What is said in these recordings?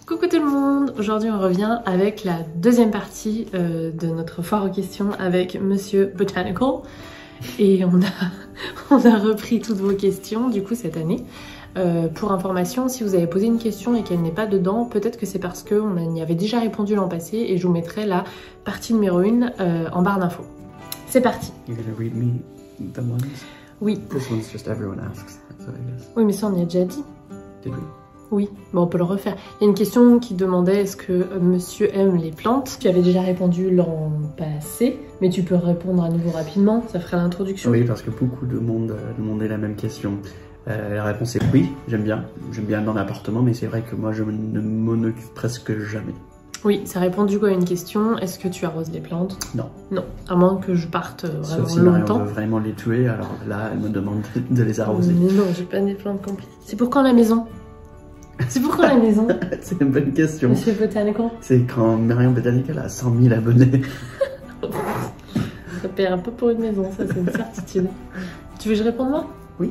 Coucou tout le monde, aujourd'hui on revient avec la deuxième partie de notre foire aux questions avec Monsieur Botanical et on a repris toutes vos questions du coup cette année. Pour information, si vous avez posé une question et qu'elle n'est pas dedans, peut-être que c'est parce qu'on y avait déjà répondu l'an passé et je vous mettrai la partie numéro 1 en barre d'infos. C'est parti. You're gonna read me the ones? Oui. This one's just everyone asks, so I guess. Oui mais ça on y a déjà dit. Did we? Oui, bon, on peut le refaire. Il y a une question qui demandait est-ce que monsieur aime les plantes. Tu avais déjà répondu l'an passé, mais tu peux répondre à nouveau rapidement, ça ferait l'introduction. Oui, parce que beaucoup de monde demandait la même question. La réponse est oui, j'aime bien. J'aime bien dans l'appartement, mais c'est vrai que moi je ne m'en occupe presque jamais. Oui, ça répond du coup à une question. Est-ce que tu arroses les plantes? Non. Non, à moins que je parte vraiment Sauf si longtemps. Marion veut vraiment les tuer, alors là elle me demande de les arroser. Mais non, j'ai pas des plantes complètes. C'est pour quand la maison? C'est pour quand la maison? C'est une bonne question. Monsieur Botanical? C'est quand Marion Botanical a 100 000 abonnés. Ça perd un peu pour une maison, ça c'est une certitude. Tu veux que je réponde moi? Oui.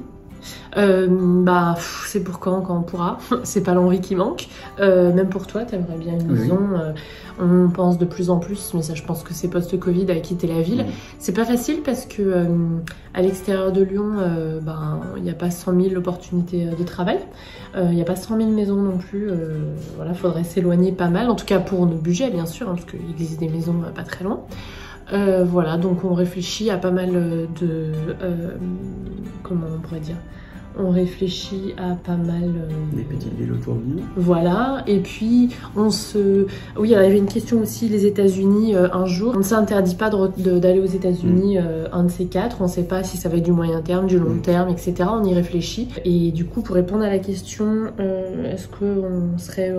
C'est pour quand on pourra. C'est pas l'envie qui manque. Même pour toi, t'aimerais bien une maison. On pense de plus en plus, mais ça je pense que c'est post-Covid à quitter la ville. C'est pas facile parce que à l'extérieur de Lyon, il n'y a pas 100 000 opportunités de travail. Il n'y a pas 100 000 maisons non plus. Voilà, faudrait s'éloigner pas mal. En tout cas pour nos budgets bien sûr, hein, parce qu'il existe des maisons pas très loin. Voilà, donc on réfléchit à pas mal de... comment on pourrait dire? On réfléchit à pas mal... Des petites villes autour de Lyon. Voilà, et puis on se... Oui, il y avait une question aussi, les États-Unis, un jour. On ne s'interdit pas d'aller aux États-Unis, un de ces quatre. On ne sait pas si ça va être du moyen terme, du long terme, etc. On y réfléchit. Et du coup, pour répondre à la question, est-ce qu'on serait...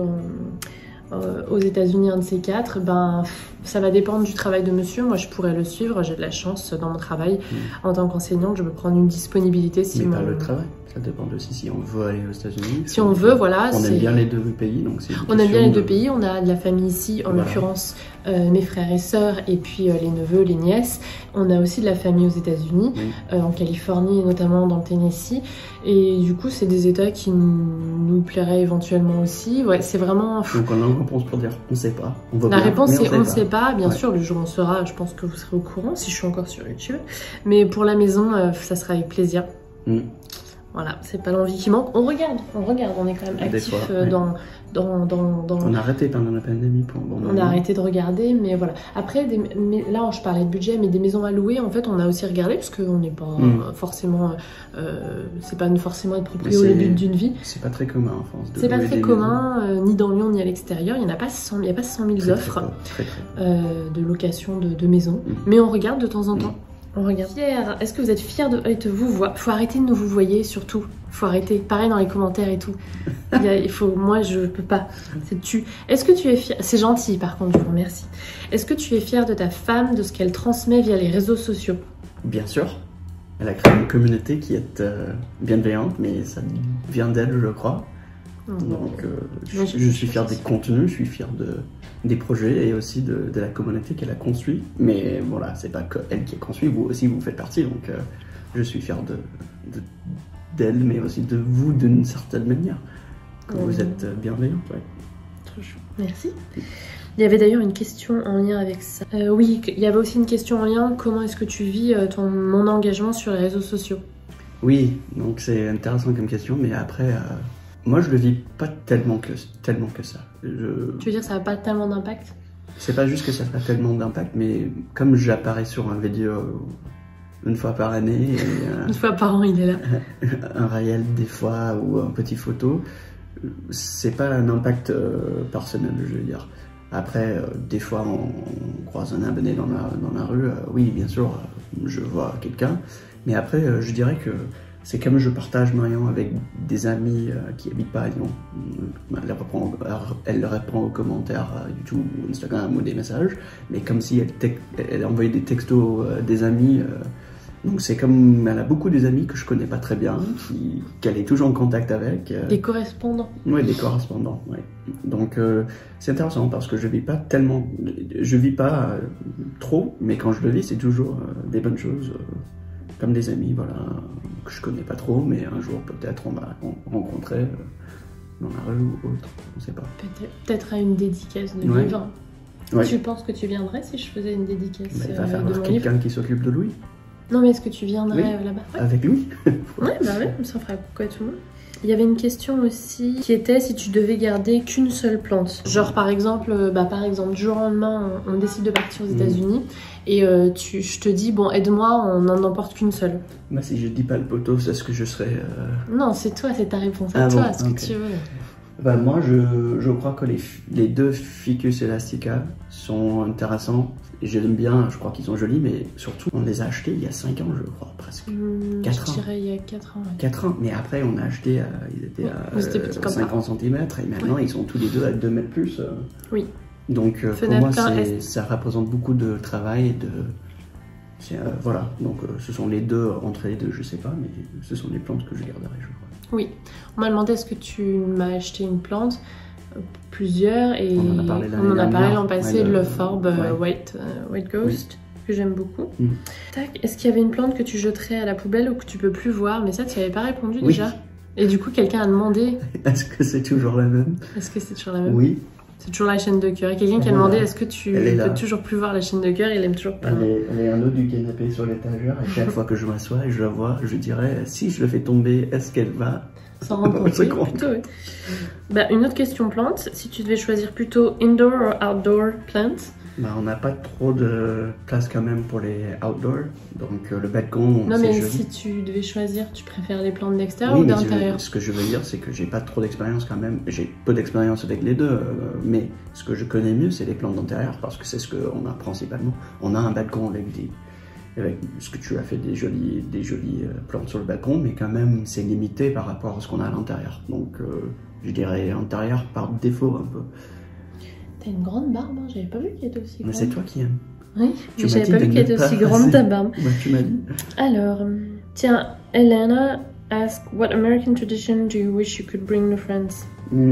aux États-Unis, un de ces quatre, ça va dépendre du travail de monsieur. Moi, je pourrais le suivre. J'ai de la chance dans mon travail en tant qu'enseignante. Je peux prendre une disponibilité. Mais pas le travail. Ça dépend aussi si on veut aller aux États-Unis. Si on veut, voilà. On aime bien les deux pays, donc c'est. On aime bien les deux pays. On a de la famille ici, en l'occurrence mes frères et sœurs, et puis les neveux, les nièces. On a aussi de la famille aux États-Unis, en Californie et notamment dans le Tennessee. Et du coup, c'est des États qui nous plairaient éventuellement aussi. Ouais, c'est vraiment. Donc on a une réponse pour dire on sait pas. La réponse c'est on ne sait pas. Bien sûr, le jour où on saura, je pense que vous serez au courant si je suis encore sur YouTube. Mais pour la maison, ça sera avec plaisir. Voilà, c'est pas l'envie qui manque. On regarde, on est quand même actif dans... On a arrêté pendant la pandémie. On a arrêté de regarder, mais voilà. Après, là, je parlais de budget, mais des maisons à louer, en fait, on a aussi regardé, parce qu'on n'est pas forcément... c'est pas forcément être propriétaire au début d'une vie. C'est pas très commun en France. C'est pas très commun, ni dans Lyon, ni à l'extérieur. Il n'y a pas 100 000 offres de location de maisons. Mais on regarde de temps en temps. On regarde. Fier. Est-ce que vous êtes fiers de vous voir? Faut arrêter de nous vous voyer, surtout. Faut arrêter. Pareil dans les commentaires et tout. Moi, je peux pas. C'est tu. Est-ce que tu es fier? C'est gentil, par contre, je vous remercie. Est-ce que tu es fier de ta femme, de ce qu'elle transmet via les réseaux sociaux? Bien sûr. Elle a créé une communauté qui est bienveillante, mais ça vient d'elle, je crois. Donc, je suis fier des contenus, je suis fier des projets et aussi de la communauté qu'elle a construit. Mais voilà, c'est pas que elle qui a construit, vous aussi vous faites partie. Donc, je suis fier d'elle, mais aussi de vous d'une certaine manière. Que vous êtes bienveillante. Trop chou. Merci. Il y avait d'ailleurs une question en lien avec ça. Oui, il y avait aussi une question en lien. Comment est-ce que tu vis mon engagement sur les réseaux sociaux? Oui, donc c'est intéressant comme question, mais après... moi, je le vis pas tellement que ça. Tu veux dire que ça n'a pas tellement d'impact? C'est pas juste que ça n'a pas tellement d'impact, mais comme j'apparais sur un vidéo une fois par année... une fois par an, il est là. Un réel des fois, ou un petit photo, c'est pas un impact personnel, je veux dire. Après, des fois, on croise un abonné dans la rue, oui, bien sûr, je vois quelqu'un, mais après, je dirais que c'est comme je partage Marion avec des amis qui habitent pas à Lyon. Elle répond aux commentaires YouTube ou Instagram ou des messages, mais comme si elle envoyait des textos des amis. Donc c'est comme elle a beaucoup des amis que je connais pas très bien, qu'elle est toujours en contact avec. Des correspondants. Oui, des correspondants. Ouais. Donc c'est intéressant parce que je vis pas trop, mais quand je le vis, c'est toujours des bonnes choses. Comme des amis, voilà, que je connais pas trop, mais un jour peut-être on va rencontrer. dans la rue ou autre, on sait pas. Peut-être à une dédicace de livre. Ouais. Tu penses que tu viendrais si je faisais une dédicace il va falloir quelqu'un qui s'occupe de Louis. Non, mais est-ce que tu viendrais là-bas? Avec lui. Ouais, bah ouais, ça ferait coucou à tout le monde. Il y avait une question aussi qui était si tu devais garder qu'une seule plante. Genre par exemple, du jour au lendemain, on décide de partir aux États-Unis et je te dis, bon, aide-moi, on n'en emporte qu'une seule. Bah si je dis pas le poteau, c'est ce que je serais... Non, c'est toi, c'est ta réponse à toi, ce que tu veux. Bah moi, je crois que les deux Ficus elastica sont intéressants. J'aime bien, je crois qu'ils sont jolis, mais surtout, on les a achetés il y a 5 ans, je crois, presque. 4 ans. Je dirais il y a 4 ans. Ouais. 4 ans, mais après, on a acheté, ils étaient à 50 cm, et maintenant, ils sont tous les deux à 2 mètres plus. Oui. Donc, pour moi, ça représente beaucoup de travail et de... voilà, donc ce sont les deux, entre les deux, je sais pas, mais ce sont les plantes que je garderai, je crois. Oui, on m'a demandé est-ce que tu m'as acheté une plante, plusieurs, et on en a parlé l'an passé, de l'Euphorbes White Ghost, que j'aime beaucoup. Tac, est-ce qu'il y avait une plante que tu jetterais à la poubelle ou que tu peux plus voir? Mais ça, tu n'y avais pas répondu déjà. Et du coup, quelqu'un a demandé... Est-ce que c'est toujours la même? Est-ce que c'est toujours la même? Oui. C'est toujours la chaîne de cœur. Et quelqu'un qui a demandé est-ce que tu peux toujours plus voir la chaîne de cœur? Il aime toujours pas. Elle est en haut du canapé sur l'étagère et chaque fois que je m'assois et je la vois, je dirais si je le fais tomber, est-ce qu'elle va s'en rendre compte? Plutôt, oui. Bah, une autre question plante. Si tu devais choisir plutôt indoor ou outdoor plant? Bah, on n'a pas trop de place quand même pour les outdoors, donc le balcon. Non, mais joli. Si tu devais choisir, tu préfères les plantes d'extérieur ou d'intérieur? Ce que je veux dire, c'est que j'ai pas trop d'expérience quand même. J'ai peu d'expérience avec les deux, mais ce que je connais mieux, c'est les plantes d'intérieur parce que c'est ce qu'on a principalement. On a un balcon avec ce que tu as fait des jolies plantes sur le balcon, mais quand même c'est limité par rapport à ce qu'on a à l'intérieur. Donc je dirais intérieur par défaut un peu. T'as une grande barbe, hein. J'avais pas vu qu'elle était aussi grande. Mais c'est toi qui aimes. Oui, mais j'avais pas vu qu'elle était aussi grande ta barbe. Bah, tu m'as dit. Alors, tiens, Elena ask what American tradition do you wish you could bring to France?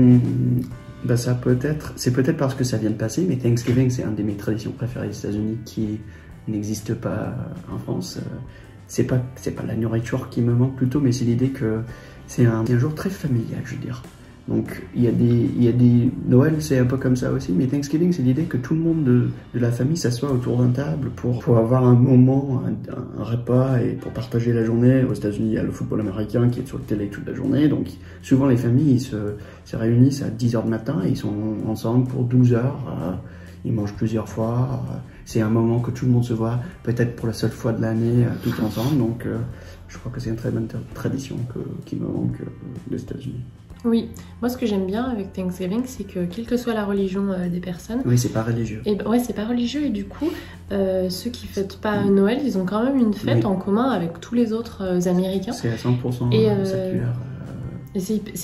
Bah ça c'est peut-être parce que ça vient de passer, mais Thanksgiving c'est une de mes traditions préférées des États-Unis qui n'existe pas en France. C'est pas la nourriture qui me manque plutôt, mais c'est l'idée que c'est un jour très familial, je veux dire. Donc il y a des Noël c'est un peu comme ça aussi, mais Thanksgiving c'est l'idée que tout le monde de la famille s'assoit autour d'une table pour avoir un moment, un repas et pour partager la journée. Aux États-Unis il y a le football américain qui est sur la télé toute la journée, donc souvent les familles se réunissent à 10h du matin et ils sont ensemble pour 12 heures, ils mangent plusieurs fois, c'est un moment que tout le monde se voit peut-être pour la seule fois de l'année tout ensemble, donc je crois que c'est une très bonne tradition qui me manque des États-Unis. Oui, moi ce que j'aime bien avec Thanksgiving, c'est que quelle que soit la religion des personnes... Oui, c'est pas religieux. Ouais, c'est pas religieux et du coup, ceux qui fêtent pas Noël, ils ont quand même une fête en commun avec tous les autres Américains. C'est à 100% séculaire. Et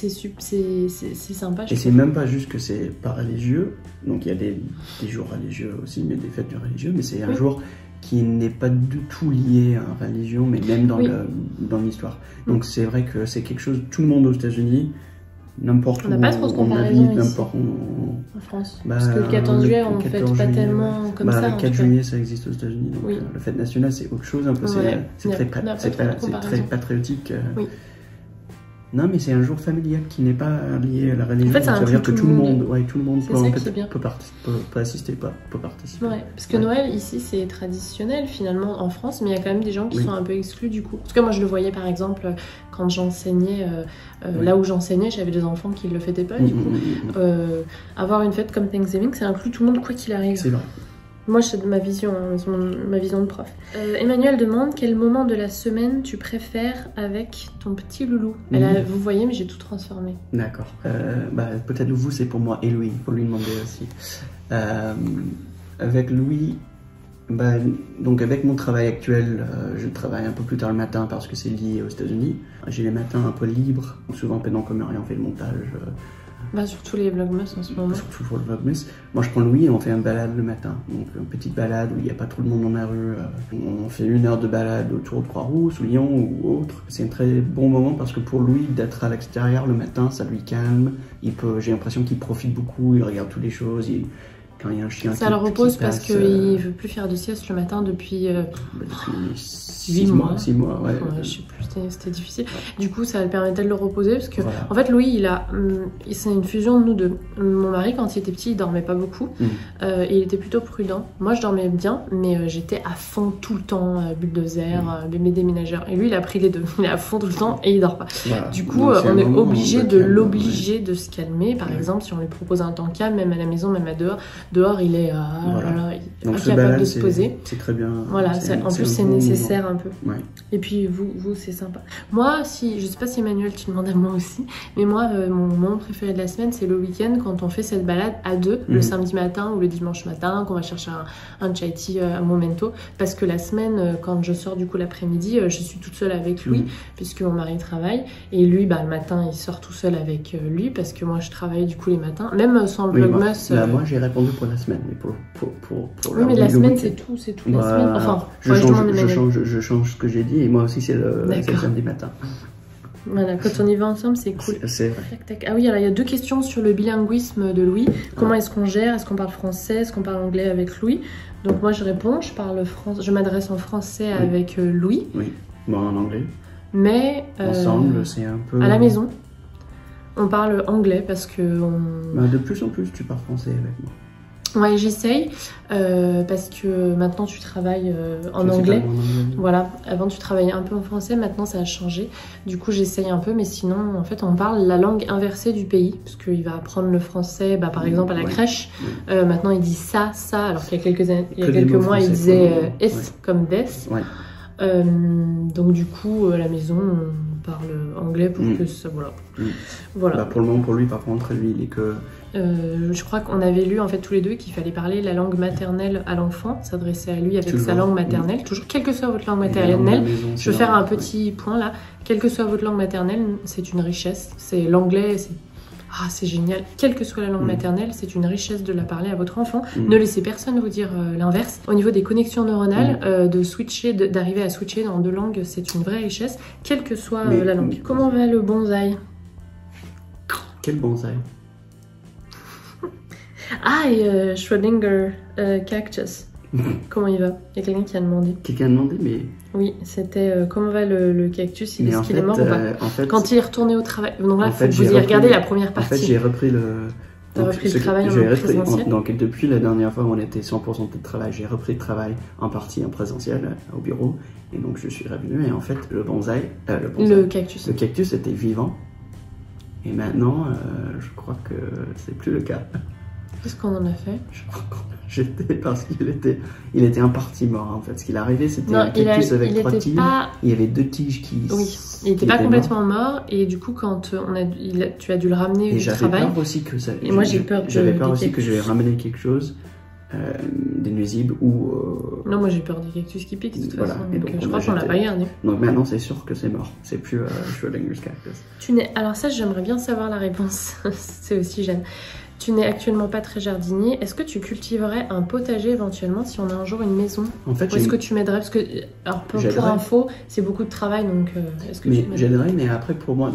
c'est sympa. Et c'est même pas juste que c'est pas religieux, donc il y a des jours religieux aussi, mais des fêtes religieuses, mais c'est un jour qui n'est pas du tout lié à la religion, mais même dans l'histoire. Donc c'est vrai que c'est quelque chose, tout le monde aux États-Unis, n'importe où on n'a pas trop de comparaison n'importe en France. Parce que le 14 juillet, on ne fête pas tellement comme ça. Le 4 juillet, ça existe aux États-Unis. Donc la fête nationale, c'est autre chose. Un peu, c'est très patriotique. Oui. Non, mais c'est un jour familial qui n'est pas lié à la religion. En fait, ça veut dire que tout le monde peut assister, peut participer. Ouais, parce que Noël, ici, c'est traditionnel finalement en France, mais il y a quand même des gens qui sont un peu exclus du coup. Parce que moi, je le voyais par exemple quand j'enseignais, là où j'enseignais, j'avais des enfants qui ne le fêtaient pas. Du coup, avoir une fête comme Thanksgiving, ça inclut tout le monde quoi qu'il arrive. C'est vrai. Moi, c'est ma vision, ma vision de prof. Emmanuel demande quel moment de la semaine tu préfères avec ton petit loulou. Vous voyez, mais j'ai tout transformé. D'accord. Peut-être vous, c'est pour moi et Louis. Il faut lui demander aussi. Avec Louis, donc avec mon travail actuel, je travaille un peu plus tard le matin parce que c'est lié aux États-Unis. J'ai les matins un peu libres. Souvent, pendant que Marianne fait le montage. Surtout les vlogmas en ce moment. Surtout pour le vlogmas. Moi je prends Louis et on fait une balade le matin. Donc une petite balade où il n'y a pas trop de monde dans la rue. On fait 1 heure de balade autour de Croix-Rousse ou Lyon ou autre. C'est un très bon moment parce que pour Louis d'être à l'extérieur le matin, ça lui calme. J'ai l'impression qu'il profite beaucoup, il regarde toutes les choses. Quand il y a un chien ça le repose parce qu'il ne veut plus faire de sieste le matin depuis 8 mois. 6 mois, ouais. Je sais plus. c'était difficile. Du coup, ça permettait de le reposer parce que, en fait, Louis, c'est une fusion de nous deux. Mon mari, quand il était petit, il dormait pas beaucoup. Et il était plutôt prudent. Moi, je dormais bien, mais j'étais à fond tout le temps, bulldozer, bébé déménageur. Et lui, il a pris les deux. Il est à fond tout le temps et il dort pas. Du coup, on est obligé de l'obliger de se calmer. Par exemple, si on lui propose un temps calme, même à la maison, même à dehors, il est incapable de se poser. C'est très bien. Voilà, en plus, c'est nécessaire un peu. Et puis, vous, c'est sympa. Moi, je sais pas si Emmanuel, tu demandes à moi aussi, mais moi, mon moment préféré de la semaine, c'est le week-end quand on fait cette balade à deux, le samedi matin ou le dimanche matin, qu'on va chercher un chai tea à Momento. Parce que la semaine, quand je sors du coup l'après-midi, je suis toute seule avec lui, puisque mon mari travaille. Et lui, le matin, il sort tout seul avec lui, parce que moi, je travaille du coup les matins, même sans le vlogmas. Moi, j'ai répondu pour la semaine, mais pour oui, mais la semaine, c'est tout la semaine. Enfin, je change ce que j'ai dit, et moi aussi, c'est le samedi matin. Voilà, quand on y va ensemble, c'est cool. C'est vrai. Tac, tac. Ah oui, alors il y a 2 questions sur le bilinguisme de Louis. Comment est-ce qu'on gère? Est-ce qu'on parle français? Est-ce qu'on parle anglais avec Louis? Donc moi, je réponds, je m'adresse en français avec Louis. Oui, moi en anglais. Mais ensemble, c'est un peu... À la maison, on parle anglais parce que... de plus en plus, tu parles français avec moi. Ouais, j'essaye parce que maintenant tu travailles en anglais. Voilà, avant tu travaillais un peu en français, maintenant ça a changé. Du coup, j'essaye un peu, mais sinon, en fait, on parle la langue inversée du pays parce qu'il va apprendre le français, par exemple à la crèche. Maintenant, il dit ça, alors qu'il y a quelques mois, il disait S comme des. Donc du coup, à la maison, on parle anglais pour que ça, voilà. Pour le moment, pour lui, par contre, lui, il est que... je crois qu'on avait lu en fait tous les deux qu'il fallait parler la langue maternelle à l'enfant, s'adresser à lui avec sa langue maternelle. Toujours, quelle que soit votre langue maternelle, je vais faire un petit point là. Quelle que soit votre langue maternelle, c'est une richesse. C'est l'anglais, c'est génial. Quelle que soit la langue maternelle, c'est une richesse de la parler à votre enfant. Ne laissez personne vous dire l'inverse. Au niveau des connexions neuronales, d'arriver à switcher dans 2 langues, c'est une vraie richesse, quelle que soit la langue. Comment va le bonsaï? Quel bonsaï? Et Schrödinger cactus. Comment il va? Il y a quelqu'un qui a demandé. Quelqu'un a demandé, mais... Oui, c'était comment va le cactus? Est-ce qu'il est mort ou pas? Quand il est retourné au travail. Donc là, il faut que vous ayez regardé la première partie. En fait, j'ai repris le... T'as repris le travail en présentiel? Donc depuis la dernière fois où on était 100% de travail, j'ai repris le travail en partie en présentiel au bureau. Et donc je suis revenu et en fait, le cactus était vivant. Et maintenant, je crois que c'est plus le cas. Qu'est-ce qu'on en a fait? Je crois qu'on a jeté parce qu'il était en partie mort en fait. Ce qu'il arrivait, c'était un cactus avec 3 tiges. Il y avait 2 tiges qui... Oui, il n'était pas complètement mort. Et du coup, quand tu as dû le ramener au travail... Peur aussi que ça... Et moi, j'ai peur J'avais peur aussi que je vais ramener quelque chose, des nuisibles ou... Non, moi j'ai peur des cactus qui piquent de toute façon. Donc, je crois qu'on l'a pas gardé. Donc maintenant, c'est sûr que c'est mort. C'est plus Schrödinger's cactus. Alors ça, j'aimerais bien savoir la réponse. C'est aussi jeune. Tu n'es actuellement pas très jardinier. Est-ce que tu cultiverais un potager éventuellement si on a un jour une maison? En fait, ou est-ce que tu m'aiderais? Parce que, alors pour info, c'est beaucoup de travail, donc est-ce que tu m'aiderais? J'aiderais, mais après pour moi,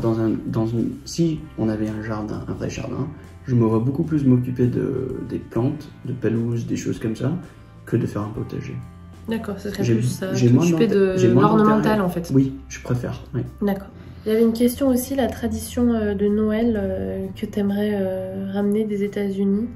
si on avait un vrai jardin, je m'aurais beaucoup plus m'occuper des plantes, de pelouse, des choses comme ça, que de faire un potager. D'accord, ce serait plus ça. T'occuper de l'ornemental en fait. Oui, je préfère. Oui. D'accord. Il y avait une question aussi, la tradition de Noël que tu aimerais ramener des États-Unis.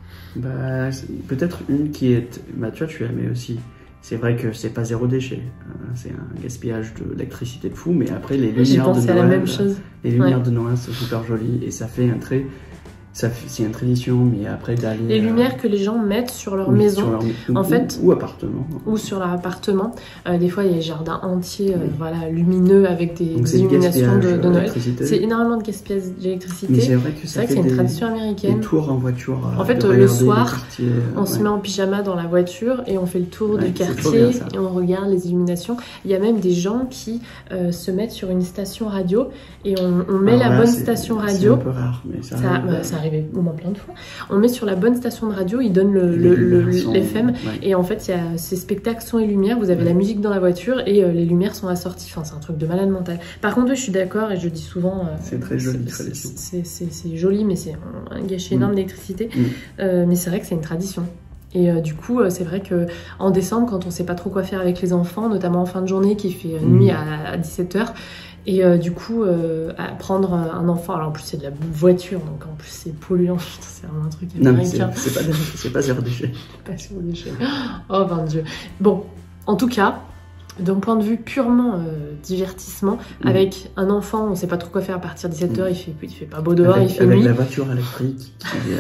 Peut-être une qui est... tu vois, tu aimais aussi. C'est vrai que c'est pas 0 déchet. C'est un gaspillage d'électricité de fou, mais après les lumières de Noël... la même chose. Les lumières de Noël sont super jolies et ça fait un très... C'est une tradition, mais après d'aller... Les lumières que les gens mettent sur leur maison, en fait, ou appartement. Ou sur leur appartement. Des fois, il y a des jardins entiers lumineux avec des illuminations de Noël. C'est énormément de gaspillage d'électricité. Mais c'est vrai que c'est une tradition américaine. Des tours en voiture. En fait, le soir, on se met en pyjama dans la voiture et on fait le tour du quartier et on regarde les illuminations. Il y a même des gens qui se mettent sur une station radio et on met la bonne station radio. C'est un peu rare, mais ça arrivé au moins plein de fois. On met sur la bonne station de radio, ils donnent l'FM et en fait il y a ces spectacles son et lumière, vous avez la musique dans la voiture et les lumières sont assorties, enfin c'est un truc de malade mental. Par contre je suis d'accord et je dis souvent c'est très joli, c'est joli mais c'est un gâchis énorme d'électricité mais c'est vrai que c'est une tradition. Et du coup, c'est vrai que en décembre, quand on sait pas trop quoi faire avec les enfants, notamment en fin de journée qui fait nuit à 17h, et du coup, à prendre un enfant, alors en plus c'est de la voiture, donc en plus c'est polluant, c'est vraiment un truc américain. Non, c'est pas zéro déchet. Pas zéro déchet. Oh ben Dieu. Bon, en tout cas, d'un point de vue purement divertississement, avec un enfant, on sait pas trop quoi faire à partir de 17h, il fait pas beau dehors, il fait nuit. Avec la voiture électrique qui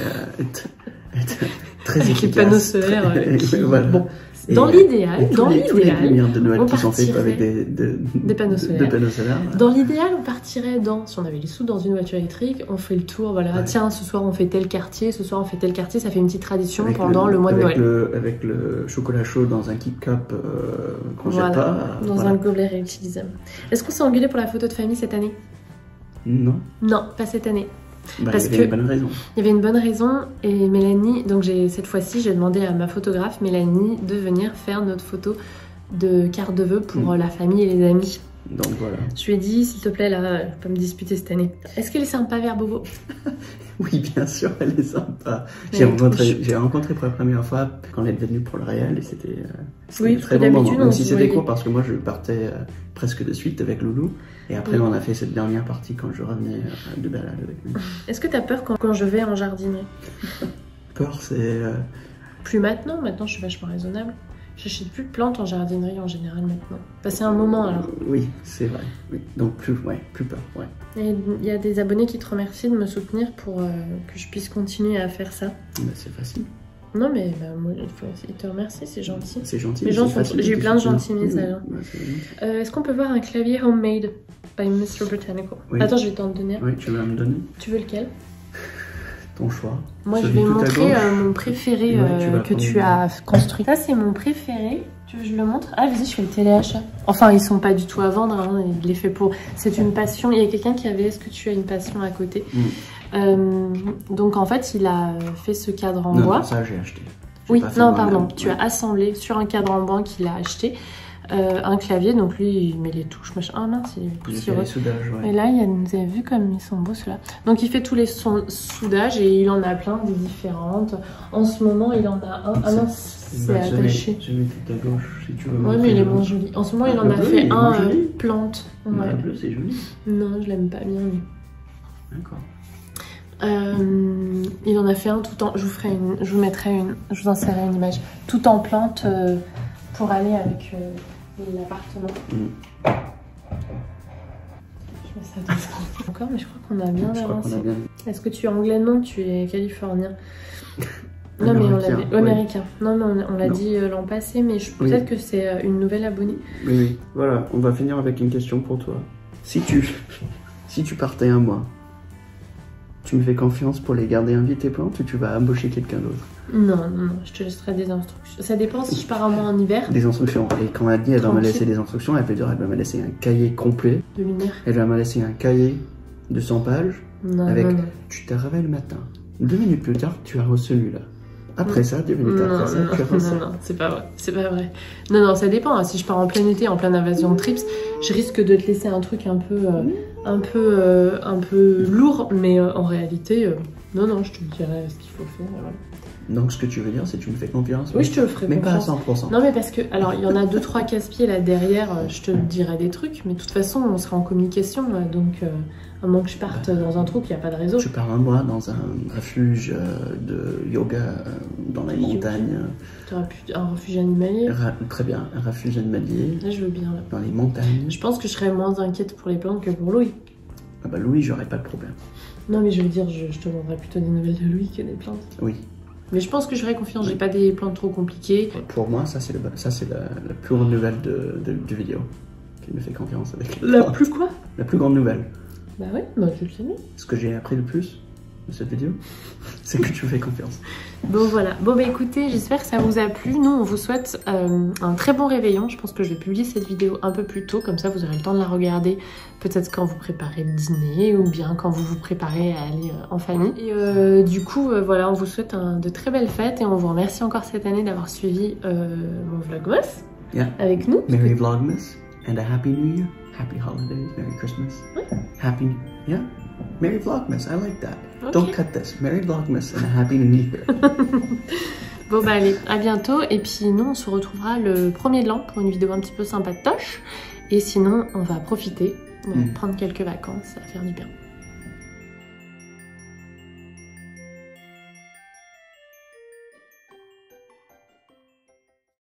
est très avec efficace. les panneaux solaires. Voilà. Bon, dans l'idéal, tous les lumières de Noël qui sont faites avec des panneaux solaires. Dans l'idéal, on partirait si on avait les sous, dans une voiture électrique, on fait le tour, voilà. Ouais. Tiens, ce soir on fait tel quartier, ce soir on fait tel quartier, ça fait une petite tradition pendant le mois de Noël. Avec le chocolat chaud dans un Kit Cup qu'on jette pas. Dans un gobelet réutilisable. Est-ce qu'on s'est engueulé pour la photo de famille cette année? Non. Non, pas cette année. Parce qu'il y avait une bonne raison. Il y avait une bonne raison et Mélanie, donc cette fois-ci j'ai demandé à ma photographe Mélanie de venir faire notre photo de carte de vœux pour la famille et les amis. Donc voilà. Je lui ai dit, s'il te plaît, là, je peux pas me disputer cette année. Est-ce qu'elle est sympa, Vert Bobo? Oui, bien sûr, elle est sympa. J'ai rencontré pour la première fois quand elle est venue pour le Real et c'était très bon moment. Même si c'était court parce que moi je partais presque de suite avec Loulou. Et après on a fait cette dernière partie quand je revenais de balade avec lui. Est-ce que tu as peur quand je vais en jardinerie? Peur, c'est... Plus maintenant je suis vachement raisonnable. J'achète plus de plantes en jardinerie en général maintenant. Passer un moment alors. Oui, c'est vrai. Oui. Donc plus peur, ouais. Et il y a des abonnés qui te remercient de me soutenir pour que je puisse continuer à faire ça. Bah, c'est facile. Non mais moi, ils te remercient, c'est gentil. C'est gentil. Les gens j'ai eu plein de gentils messages. Oui. Est-ce qu'on peut voir un clavier homemade by Mr. Botanical? Oui. Attends, je vais t'en donner. Oui, tu vas me donner. Tu veux lequel? Ton choix. Moi, je vais montrer mon préféré que tu as construit. Ça, c'est mon préféré. Tu veux que je le montre? Ah, vas-y, je fais le téléachat. Enfin, ils sont pas du tout à vendre. Hein. Il les fait pour... C'est une passion. Il y a quelqu'un qui avait... Est-ce que tu as une passion à côté? Donc, en fait, il a fait ce cadre en bois. Non, ça, j'ai acheté. Oui, non, pardon. Tu as assemblé sur un cadre en bois qu'il a acheté. Un clavier, donc lui il met les touches, machin. Ah mince, il est poussiéreux. Et là, vous avez vu comme ils sont beaux ceux-là. Donc il fait tous les soudages et il en a plein des différentes. En ce moment, il en a un. Ah non, c'est attaché. Je vais tout à gauche si tu veux. Ouais, mais il est moins joli. En ce moment, il en a fait un plante. Ouais. Le bleu, c'est joli. Non, je l'aime pas bien. D'accord. Il en a fait un tout en. Je vous insérerai une image tout en plante pour aller avec. L'appartement. Je mets ça dedans. Encore, mais je crois qu'on a bien avancé. Est-ce que tu es anglais? Non, tu es californien. Non, mais on l'avait. Américain. Non, mais on l'a dit l'an passé, mais peut-être que c'est une nouvelle abonnée. Oui. Voilà, on va finir avec une question pour toi. Si tu partais un mois, tu me fais confiance pour les garder en vie tes plantes ou tu vas embaucher quelqu'un d'autre? Non, je te laisserai des instructions. Ça dépend si je pars un mois en hiver. Des instructions. Et quand elle dit elle va me laisser des instructions, elle peut dire elle va me laisser un cahier complet. De lumière. Elle va me laisser un cahier de 100 pages. Non, avec non. Tu te réveilles le matin. 2 minutes plus tard, tu as reçu celui-là. Après ça, 2 minutes après ça, tu as reçu ça. Non, c'est pas vrai. C'est pas vrai. Non, ça dépend. Si je pars en plein été, en pleine invasion de trips, je risque de te laisser un truc un peu lourd, mais en réalité, non, je te dirai ce qu'il faut faire. Voilà. Donc ce que tu veux dire, c'est que tu me fais confiance? Oui, je te le ferai confiance. Mais pas à 100%. Non, mais parce que, alors, il y en a 2-3 casse-pieds là derrière, je te dirai des trucs, mais de toute façon, on sera en communication, donc à moins que je parte dans un trou, il n'y a pas de réseau. Tu pars un mois dans un refuge de yoga dans les montagnes. Tu auras pu un refuge animalier? Très bien, un refuge animalier. Là, je veux bien. Là. Dans les montagnes. Je pense que je serais moins inquiète pour les plantes que pour Louis. Ah bah Louis, j'aurais pas de problème. Non, mais je veux dire, je te demanderais plutôt des nouvelles de Louis que des plantes. Oui. Mais je pense que j'aurais confiance, j'ai pas des plantes trop compliquées. Pour moi, ça c'est la plus grande nouvelle de vidéo. Qui me fait confiance avec la plus quoi? La plus grande nouvelle. Bah oui, tu le sais mieux. Ce que j'ai appris le plus de cette vidéo, c'est que tu me fais confiance. Bon voilà, écoutez, j'espère que ça vous a plu. Nous on vous souhaite un très bon réveillon. Je pense que je vais publier cette vidéo un peu plus tôt, comme ça vous aurez le temps de la regarder. Peut-être quand vous préparez le dîner ou bien quand vous vous préparez à aller en famille. Et du coup, voilà, on vous souhaite de très belles fêtes et on vous remercie encore cette année d'avoir suivi mon Vlogmas avec nous. Merry Vlogmas and a Happy New Year. Happy Holidays, Merry Christmas. Happy, Merry Vlogmas, I like that. Okay. Don't cut this. Merry Vlogmas and a Happy New Year. Bon bah allez, à bientôt. Et puis nous, on se retrouvera le 1er de l'an pour une vidéo un petit peu sympatoche. Et sinon, on va profiter, prendre quelques vacances, ça va faire du bien.